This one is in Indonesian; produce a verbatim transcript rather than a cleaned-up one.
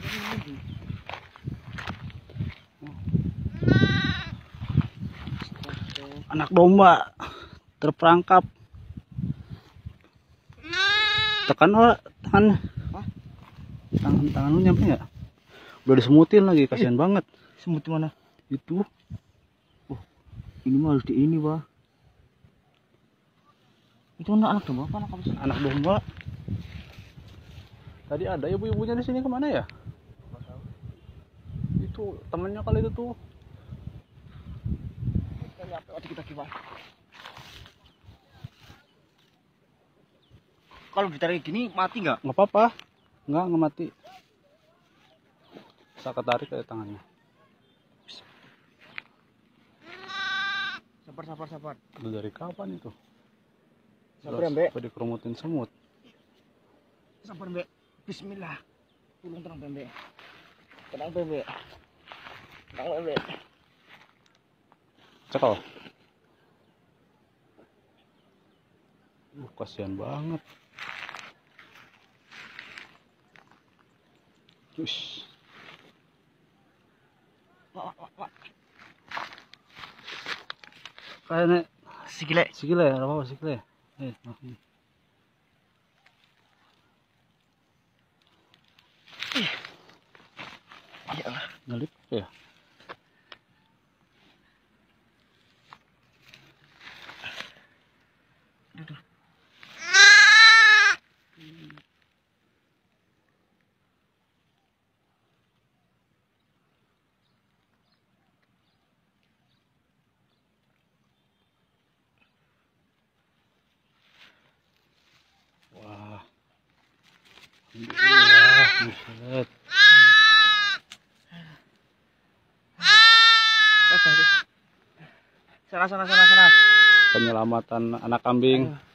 Anak domba terperangkap. Tekan Wak, tangan. Tangan tangan lu nyampe nggak? Udah disemutin lagi, kasihan eh, banget. Semut mana? Itu. Oh, ini mah harus di ini, Pak. Itu anak anak domba apa anak apa sih? Anak domba. Tadi ada ibu-ibunya di sini, kemana ya? Itu temennya kali itu tuh. Kita gimana? Kalau ditarik gini mati nggak? Nggak apa-apa, nggak nggak mati. Saya ketarik kayak tangannya. Sabar sabar sabar. Udah dari kapan itu? Sabar ya, Mbak. Apa dikerumutin semut? Sabar, Mbak. Bismillah. Tolong tenang, Mbak. Tenang, Mbak. Tenang, Mbak. Cekal. Uh, kasihan banget. Ush. Wah, wah, wah. Kayaknya Sikile. sikile ya, apa sikile? Eh, maafin. Iyalah. Ngalip ya. Aduh. Wah. Alhamdulillah, buset. Sana sana sana sana. Penyelamatan anak kambing.